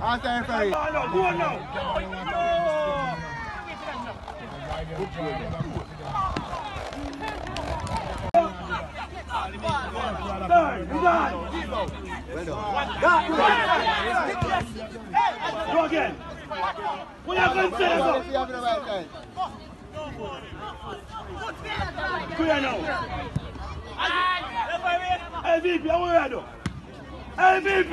Ask the referee. No, go on now. You got it. Go again. What are you going to say? Clear now. LVP, how are you? LVP.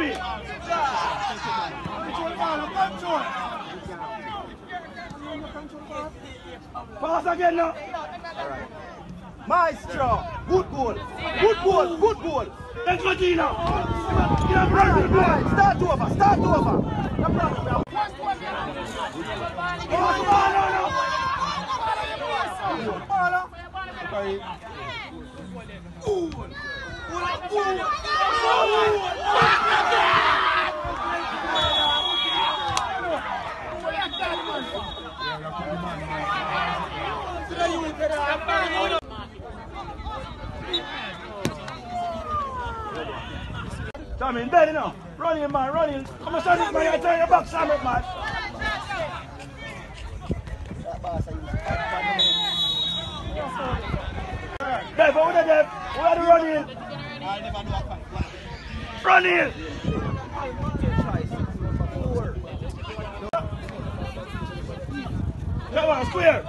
Pass again now. Maestro, good goal. Good goal, good goal. Let's go, Gina. Start over, start over. No problem. Tommy, dead enough. Run in, man, run in. Come on, son, man, I turn your back, Sam, man. Dev, over there, Dev. Where are the running? Run in. Come on, square.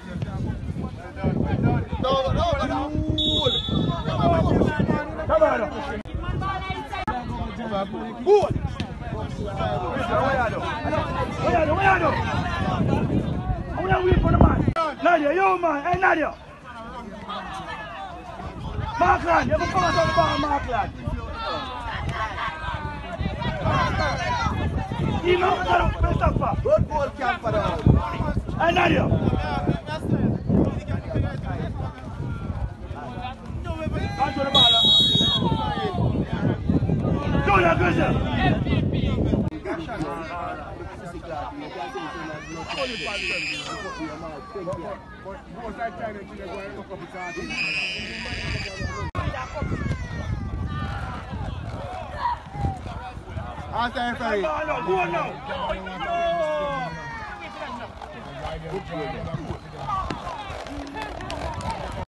No. Come on. Good. Where are you? I'm going to wait for the man. Nadia, yo, man. Hey, Nadia. Markland, you have a pass on the ball, Markland. Even best of all. Good goal, camper. Hey, Nadia. Onto the ball. Do that, Christian. Ask the referee. No, go on now.